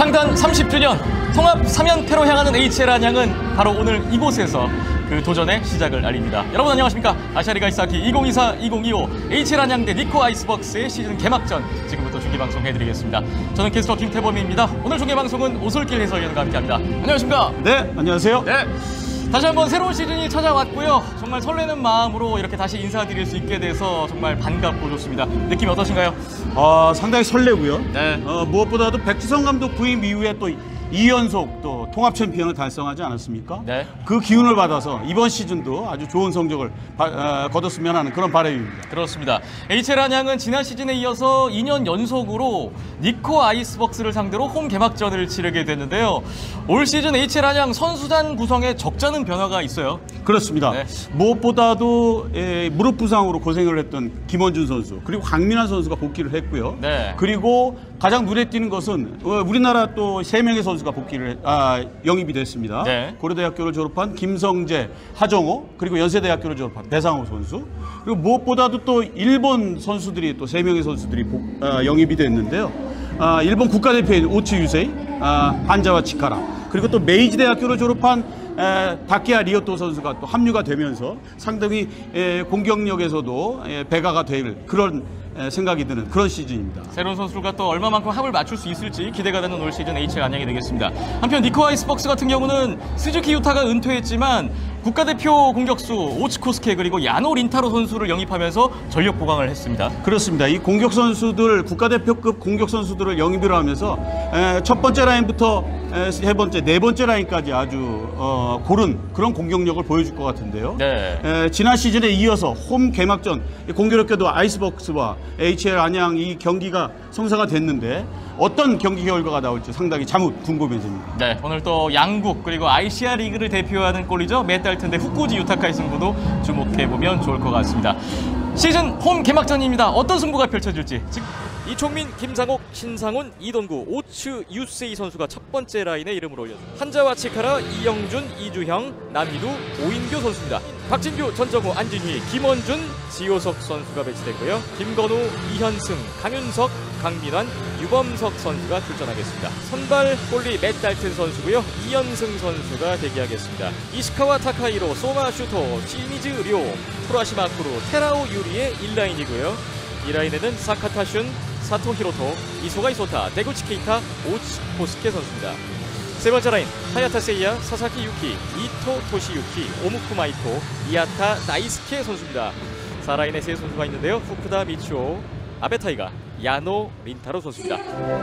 창단 30주년 통합 3연패로 향하는 HL 안양은 바로 오늘 이곳에서 그 도전의 시작을 알립니다. 여러분 안녕하십니까? 아시아리가 이사키 2024-2025 HL 안양 대 니코 아이스벅스의 시즌 개막전 지금부터 중계방송 해드리겠습니다. 저는 캐스터 김태범입니다. 오늘 중계방송은 오솔길 해설위원과 함께합니다. 안녕하십니까? 네, 안녕하세요. 네. 다시 한번 새로운 시즌이 찾아왔고요. 정말 설레는 마음으로 이렇게 다시 인사드릴 수 있게 돼서 정말 반갑고 좋습니다. 느낌이 어떠신가요? 상당히 설레고요. 네. 무엇보다도 백지성 감독 부임 이후에 또 2연속 또 통합 챔피언을 달성하지 않았습니까? 네. 그 기운을 받아서 이번 시즌도 아주 좋은 성적을 거뒀으면 하는 그런 바람입니다. 그렇습니다. HL 안양은 지난 시즌에 이어서 2년 연속으로 니코 아이스벅스를 상대로 홈 개막전을 치르게 됐는데요. 올 시즌 HL 안양 선수단 구성에 적잖은 변화가 있어요. 그렇습니다. 네. 무엇보다도 무릎 부상으로 고생을 했던 김원준 선수 그리고 강민환 선수가 복귀를 했고요. 네. 그리고 가장 눈에 띄는 것은 우리나라 또 3명의 선수가 영입이 됐습니다. 네. 고려대학교를 졸업한 김성재, 하정호 그리고 연세대학교를 졸업한 배상호 선수 그리고 무엇보다도 또 일본 선수들이 또 3명의 선수들이 영입이 됐는데요. 일본 국가대표인 오츠 유세이, 한자와 치카라 그리고 또 메이지 대학교를 졸업한 다키아 리오토 선수가 또 합류가 되면서 상당히 공격력에서도 배가가 될 그런 생각이 드는 그런 시즌입니다. 새로운 선수들과 또 얼마만큼 합을 맞출 수 있을지 기대가 되는 올 시즌 HL 안양이 되겠습니다. 한편 니코 아이스벅스 같은 경우는 스즈키 유타가 은퇴했지만 국가대표 공격수 오츠코스케 그리고 야노 린타로 선수를 영입하면서 전력 보강을 했습니다. 그렇습니다. 이 공격 선수들 국가대표급 공격 선수들을 영입을 하면서 첫 번째 라인부터 세 번째, 네 번째 라인까지 아주 고른 그런 공격력을 보여줄 것 같은데요. 네. 지난 시즌에 이어서 홈 개막전 공교롭게도 아이스벅스와 HL 안양 이 경기가 성사가 됐는데 어떤 경기 결과가 나올지 상당히 자뭇 궁금해집니다. 네, 오늘 또 양국 그리고 아시아 리그를 대표하는 골이죠. 맷 달튼 대 후쿠지 유타카의 승부도 주목해보면 좋을 것 같습니다. 시즌 홈 개막전입니다. 어떤 승부가 펼쳐질지 지금 이총민, 김상옥, 신상훈, 이동구, 오츠 유세이 선수가 첫 번째 라인에 이름을 올렸습니다. 한자와 치카라, 이영준, 이주형, 남희두, 오인교 선수입니다. 박진규, 전정우, 안진희, 김원준, 지호석 선수가 배치됐고요. 김건우, 이현승, 강윤석, 강민환, 유범석 선수가 출전하겠습니다. 선발 골리 맷 달튼 선수고요. 이현승 선수가 대기하겠습니다. 이시카와 타카이로, 소마 슈토, 시미즈 료, 프라시마 쿠루, 테라오 유리의 1라인이고요. 이 라인에는 사카타 슌, 사토 히로토, 이소가 이소타, 데구치 케이타, 오츠코스케 선수입니다. 세 번째 라인 하야타 세이야, 사사키 유키, 이토 토시유키, 오무쿠 마이토, 이아타 나이스케 선수입니다. 4라인에 세 선수가 있는데요. 후쿠다 미츠오, 아베 타이가, 야노 린타로 선수입니다.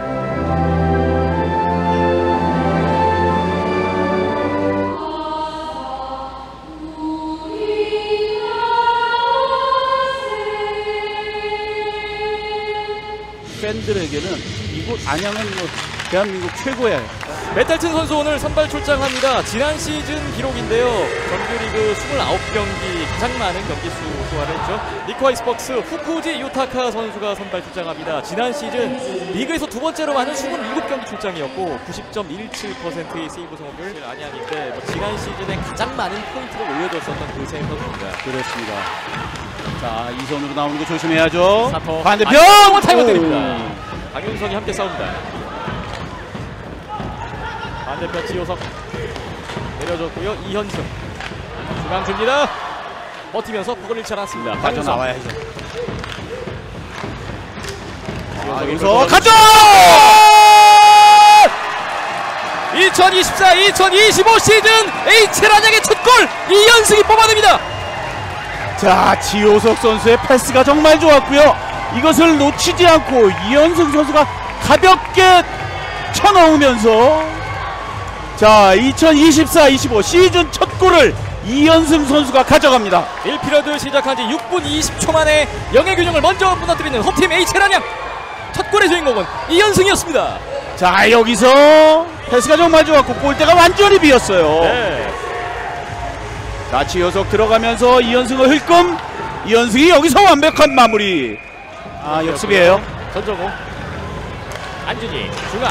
팬들에게는 이곳 안양은 대한민국 최고의 맷달튼 선수 오늘 선발 출장합니다. 지난 시즌 기록인데요. 정규리그 29경기 가장 많은 경기 수 소화를 했죠. 니코 아이스벅스 후쿠지 유타카 선수가 선발 출장합니다. 지난 시즌 리그에서 두 번째로 많은 27경기 출장이었고 90.17%의 세이브 성공률 안양인데 지난 시즌에 가장 많은 포인트를 올려줬었던 그 세 선수입니다. 그렇습니다. 자, 이 손으로 나오는 거 조심해야죠. 사토 반대편 타이머 때립니다. 강윤성이 함께 싸웁니다. 반대편 지호석 내려줬고요. 이현승 중앙 줍니다. 버티면서 푸을 잃지 않았습니다. 빠져나와야죠. 여기서 가죠! 2024-2025 시즌 HL 안양의 첫 골 이현승이 뽑아냅니다. 자, 지호석 선수의 패스가 정말 좋았고요. 이것을 놓치지 않고 이현승 선수가 가볍게 쳐넣으면서 자, 2024-25 시즌 첫 골을 이현승 선수가 가져갑니다. 1피리어드 시작한 지 6분 20초 만에 영의 균형을 먼저 무너뜨리는 홈팀 HL 안양. 첫 골의 주인공은 이현승이었습니다. 자, 여기서 패스가 정말 좋았고 골대가 완전히 비었어요. 네. 자, 지호석 들어가면서 이현승을 흘끔 이현승이 여기서 완벽한 마무리. 역습이에요. 전정우 안준희 중앙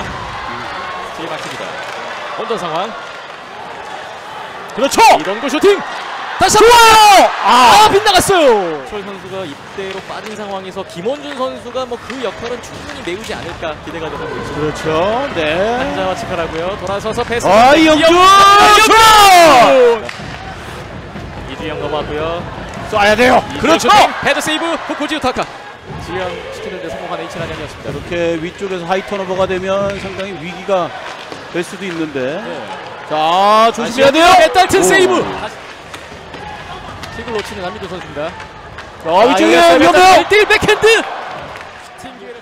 뒤에 막힙니다. 원전 상황 그렇죠. 이동구 슈팅 다시 한번 빗나갔어요. 철 선수가 입대로 빠진 상황에서 김원준 선수가 뭐 그 역할은 충분히 메우지 않을까 기대가 되고 있습니다. 그렇죠. 네. 한자와 치카라고요. 돌아서서 패스. 이영준! 이주영 넘어왔고요. 쏴야 돼요. 그렇죠. 헤드 세이브 후쿠지 유타카. 지연 시키는데 성공한 H란양이었습니다. 이렇게 위쪽에서 하이 턴오버가 되면 상당히 위기가 될 수도 있는데. 네. 자, 조심해야 돼요. 메달튼 세이브. 킥을 놓치는 남민도 선수입니다. 위쪽에 위험해요. 1대1 백핸드. 슈팅 기회를.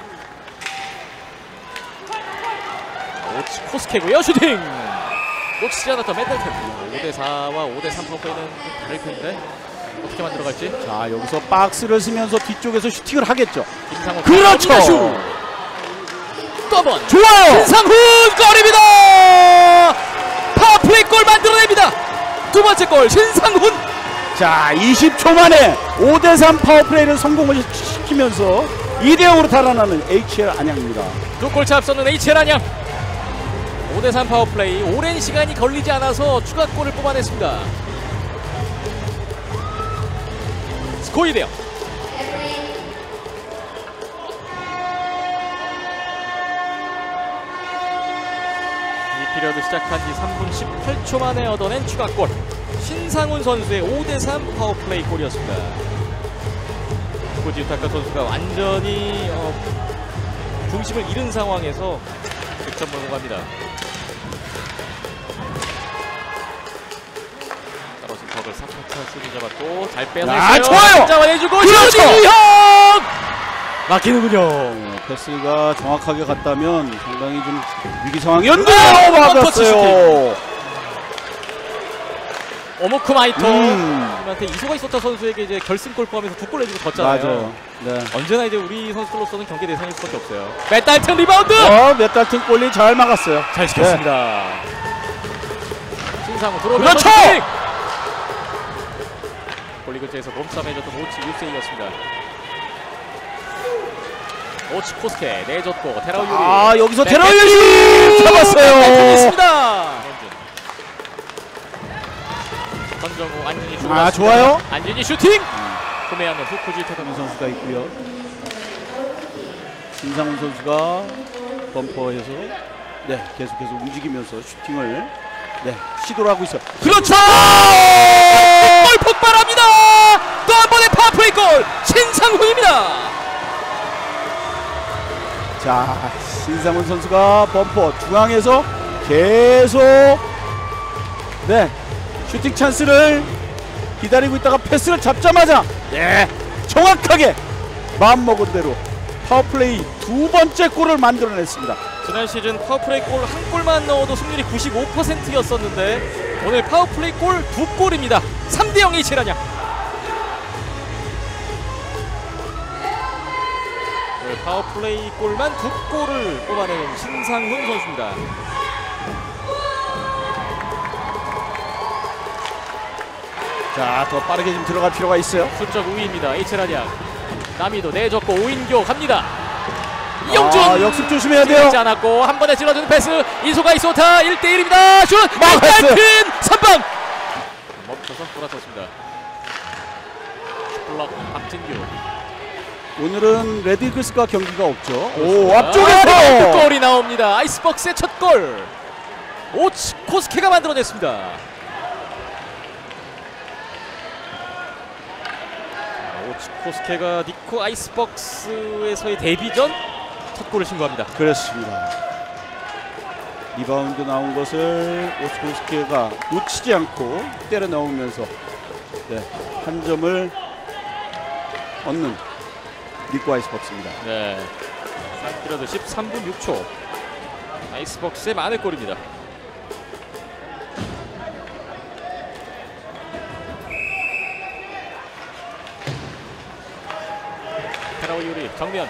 오치 코스케고요. 슈팅. 놓치지 않았던 메달튼. 5대4와 5대3 파워플레이는 좀 다를 텐데 어떻게 만들어갈지. 자, 여기서 박스를 쓰면서 뒤쪽에서 슈팅을 하겠죠. 김상훈. 그렇죠. 또 한 번. 좋아요. 신상훈 골입니다. 파워플레이 골 만들어냅니다. 두 번째 골 신상훈. 자, 20초 만에 5대3 파워플레이를 성공을 시키면서 2대0으로 달아나는 HL 안양입니다. 두 골차 앞서는 HL 안양. 5대3 파워플레이. 오랜 시간이 걸리지 않아서 추가골을 뽑아냈습니다. 스코어 2대0. 이 피리어드 시작한 지 3분 18초 만에 얻어낸 추가골. 신상훈 선수의 5대3 파워플레이 골이었습니다. 후쿠지 유타카 선수가 완전히 중심을 잃은 상황에서 득점 몰고 갑니다. 떨어진 턱을 사차차 슛을 잡았고 잘 빼냈어요. 좋아요. 잡아내주고 그렇죠. 슈팅형 막히는군요. 패스가 정확하게 갔다면 상당히 좀 위기 상황이었는데요. 막았어요. 오모쿠 마이토 한테 이소가 있었다 선수에게 이제 결승골 포함해서 두 골 내주고 졌잖아요. 맞아요. 네. 언제나 이제 우리 선수들로서는 경기 대상일 수밖에 없어요. 메달튼 리바운드. 메달튼 골리 잘 막았어요. 잘 시켰습니다. 네. 신상훈 들어오면 그렇죠. 골리 근처에서 몸싸움 해줬던 오치 유세이였습니다. 오치 코스케 내줬고 테라우 유리. 여기서 테라우 유리 잡았어요. 있습니다. 선정우 안준이 주고 좋아요. 안준이 슈팅. 구매하는 후쿠지 이 유타카 선수가 있고요. 신상훈 선수가 범퍼에서 계속해서 움직이면서 슈팅을 시도를 하고 있어요. 그렇죠! 골 폭발합니다! 또 한 번의 파워플레이 골! 신상훈입니다! 자, 신상훈 선수가 범퍼 중앙에서 계속 슈팅 찬스를 기다리고 있다가 패스를 잡자마자 정확하게 마음먹은 대로 파워플레이 두 번째 골을 만들어냈습니다. 지난 시즌 파워플레이 골 한 골만 넣어도 승률이 95%였었는데 오늘 파워플레이 골 두 골입니다. 3대0 HL 안양. 오늘 파워플레이 골만 두 골을 뽑아내는 신상훈 선수입니다. 자, 더 빠르게 좀 들어갈 필요가 있어요. 수적 우위입니다. HL 안양. 남이도 내줬고 오인교 갑니다. 이영준 역습 조심해야 돼요. 지 않았고 한 번에 찔러주는 패스. 이소가 이소타 1대1입니다. 슛! 막았어요. 큰 선방! 멈춰서 돌아섰습니다. 블럭 박진규. 오늘은 레드이글스과 경기가 없죠. 앞쪽에서 골이 나옵니다. 아이스박스의 첫 골. 오치 코스케가 만들어냈습니다. 오치 코스케가 니코 아이스박스에서의 데뷔전 첫 골을 신고합니다. 그렇습니다. 리바운드 나온 것을 오스코스케가 놓치지 않고 때려 넣으면서 한 점을 얻는 니코 아이스박스입니다. 네, 3피러드 13분 6초 아이스박스의 만회골입니다. 테라우 유리 정면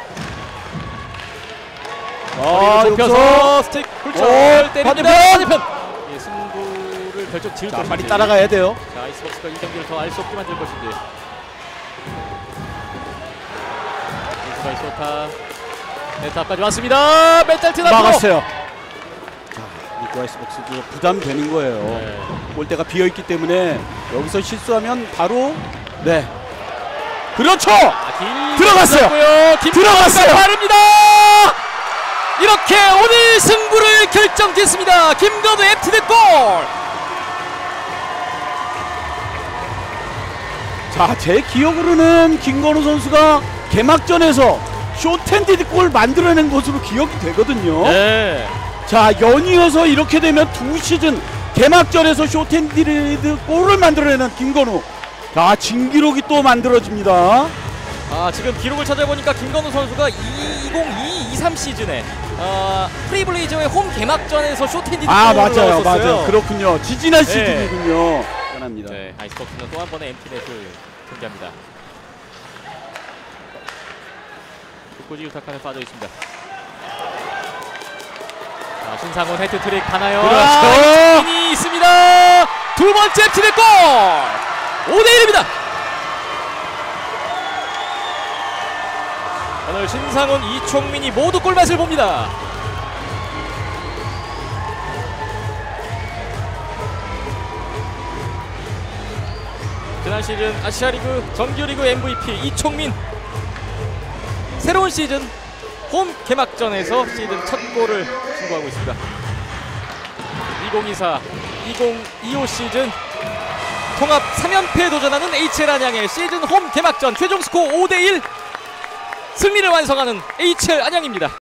좁혀서 스틱 훌쩍 때립니다. 반대편 승부를 결정 지을 것인지 빨리 따라가야 돼요. 자, 아이스박스가 이 경기를 더 알 수 없게 만들 것인지. 이수가 이소타 네트 앞까지 왔습니다. 메달튼 앞으로 막았어요. 자, 니코 SK 아이스박스도 부담되는 거예요. 네. 골대가 비어있기 때문에 여기서 실수하면 바로 네. 그렇죠! 들어갔어요! 들어갔어요! 빠릅니다! 이렇게 오늘 승부를 결정짓습니다. 김건우의 FTD 골! 자, 제 기억으로는 김건우 선수가 개막전에서 쇼텐디드 골 만들어낸 것으로 기억이 되거든요. 네. 자, 연이어서 이렇게 되면 2시즌 개막전에서 쇼텐디드 골을 만들어내는 김건우. 자, 진기록이 또 만들어집니다. 지금 기록을 찾아보니까 김건우 선수가 2022-23 시즌에 프리블레이저의 홈 개막전에서 쇼텐디드 골을 넣었었어요. 맞아요. 그렇군요. 지지난 시즌이군요. 편합니다. 네, 아이스박스는 또 한 번의 엠티넷을 경기합니다. 후쿠지 유타카는 빠져 있습니다. 자, 신상훈 헤트트릭 가나요? 그렇죠. 이 있습니다. 두 번째 엠티넷 골! 5대1입니다. 오늘 신상훈, 이총민이 모두 골맛을 봅니다. 지난 시즌 아시아리그 정규리그 MVP 이총민, 새로운 시즌 홈 개막전에서 시즌 첫 골을 신고하고 있습니다. 2024-2025 시즌 통합 3연패에 도전하는 HL 안양의 시즌 홈 개막전 최종 스코어 5대1 승리를 완성하는 HL 안양입니다.